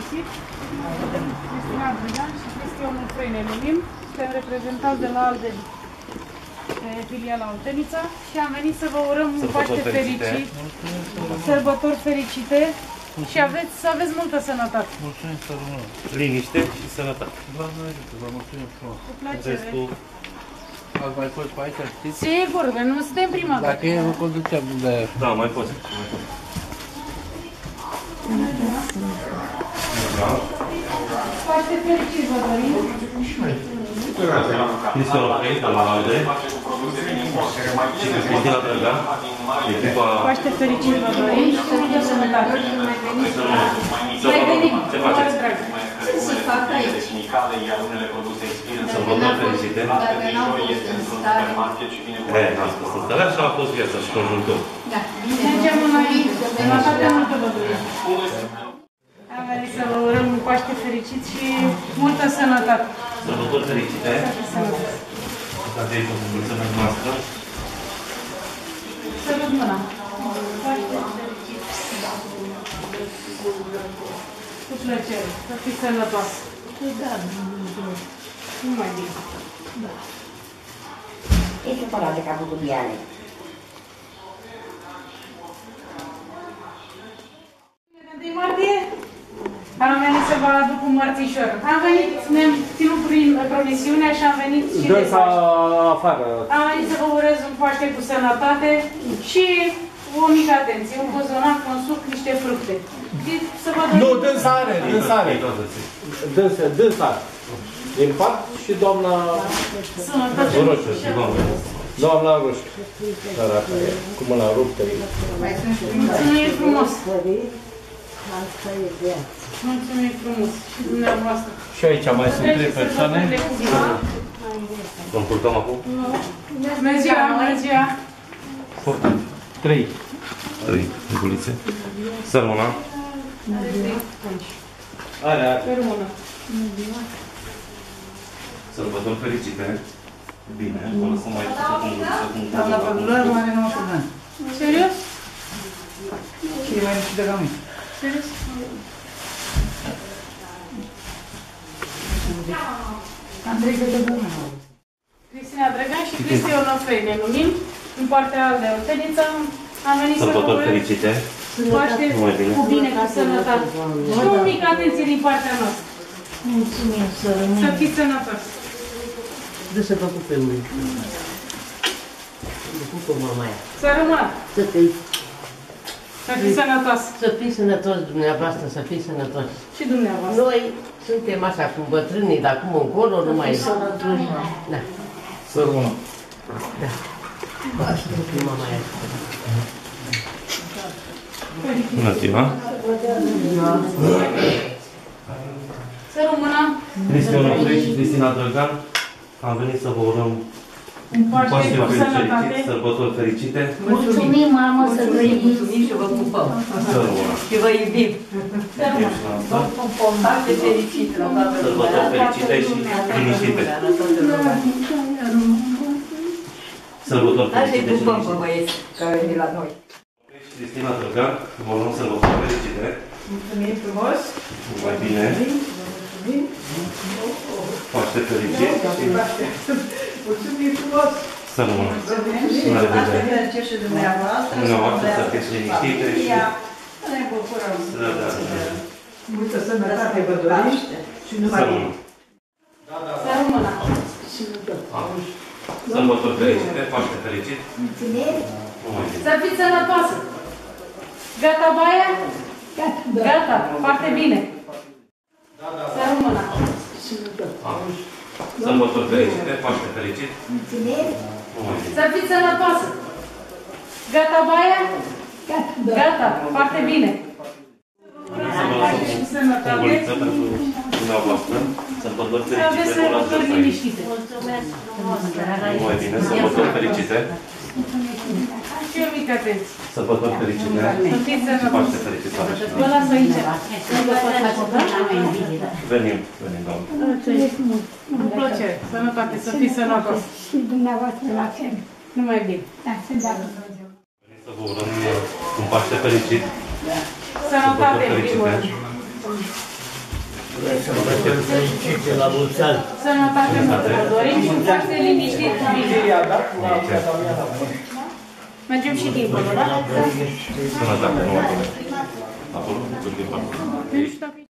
Fericit, Cristina Drăgan și Cristian Frei ne numim. Suntem reprezentanți de la ALDE, filiala Oltenița și am venit să vă urăm un Paște fericit, sărbători fericite și să aveți multă sănătate. Mulțumim să rămână. Liniște și sănătate. Doamne ajută, vă mulțumim frumos. Cu plăcere. Ați mai fost pe aici, știți? Sigur, că nu suntem prima dată. Dacă e, vă conduceam de... Da, mai poți. Paște fericit vă dorim. Cristian Frei, de la ALDE și Cristina Drăgan, echipa... Paște fericit vă dorim și să multă sănătate. Mai venim. Ce faceți? Ce să fac aici? Sărbători fericite. Dacă n-au fost în stare. N-am spus în stare, așa a fost viața și conjuntul. Da, bine. Mergem înainte. Sănătate multă vă dorim. Am venit să vă urăm un Paște fericit și multă sănătate. Sărbători fericite. Asta e pentru mulțumesc noastră. Sărut mâna. Paște fericit. Cu plăcere. Să fiți sănătoasă. Da, Nu mai bine. E supărat de capul cu Diane. De martie am venit să vă aduc un mărțișor. Am venit, ne-am ținut prin promisiunea și am venit și de Paște. afară. Am venit să vă urez un Paște cu sănătate și o mică atenție, un cozonac, un suc, niște fructe. Să vă Nu, dânsare, dânsare. Dânsare. Din part și doamna Roșu. Doamna Roșu. Săraca e, cu mâna ruptă. Mulțumim frumos. Mulțumim frumos. Și dumneavoastră. Și aici mai sunt 3 persoane. Vă împurtăm acum? Mergea. 3. 3 bulițe. Sărmâna. Are. Sărbători fericite. Bine, vă lăsăm mai puțin. Doamna Pădurar are 91 ani. Serios? Și e mai mică ca mine. Serios? Andrei Gădăbună. Cristina Drăgan și Cristian Frei ne numim. În partea de Oltenița am venit să vă Sărbători urez fericite. Paște cu bine, cu sănătate. Și o mică atenție din partea noastră. Mulțumim, să Să rămână. fiți sănătoși. Dă să vă pupe mâini. Vă pupă mamaia. Să rămână. Să fiți sănătoși. Să fii sănătos dumneavoastră, să fii sănătos. Și dumneavoastră. Noi suntem așa cu bătrânii, dar acum încolo nu mai... Da. Să rămână. Da. Să fii mamaia. Bună ziua! Să rămână. Cristian Frei și Cristina Drăgan. Am venit să vă urăm Un Paște Paște cu sănătate. fericit, sărbători fericite. Mulțumim, mamă, să trăiți. Mulțumim și vă pupăm. Să rămână. Și vă iubim. Paște fericit la toată lumea. Sărbători fericite și liniștite. Sărbători Hai să-i fericite și pupăm pe liniștite. băieți care vin la noi. Cristina Drăgan, vă urăm sărbători fericite. Mulțumim frumos. Mai bine. Paște fericit și Mulțumim frumos. să rămână. La revedere. Și dumneavoastră. Dumneavoastră să fiți liniștite și... Ne bucurăm. Da. Multă sănătate vă dorim și numai Să bine. rămână. Să rămână. Sărbători fericite, Paște fericit. Numai bine. Să fiți sănătoasă. Gata baia? Gata. Foarte bine. Să rămână. Sărbători fericite, Paște fericit. Numai bine. Să fiți sănătoasă. Gata baia? Gata. Foarte bine. Paște și O sănătate. buliță pentru dumneavoastră. Sărbători Să aveți fericite, vă las sărbători aici. liniștite. Mulțumesc frumos. Numai bine, sărbători fericite. Și o mică atenție. Sărbători fericite. Să fiți Și sănătoși. Paște fericit. Vă las aici. Venim, doamnă. Cu plăcere. Sănătate. Să fiți sănătoși. Și dumneavoastră la fel. Numai bine. Da, să dea Dumnezeu. Venim să vă urăm un Paște fericit. Sănătate, în Sărbători primul rând. fericite. La mulți ani. Sănătate multă vă dorim și foarte liniștit. Mergem și dincolo, da? Sănătate, nu acolo. Acolo, din partea.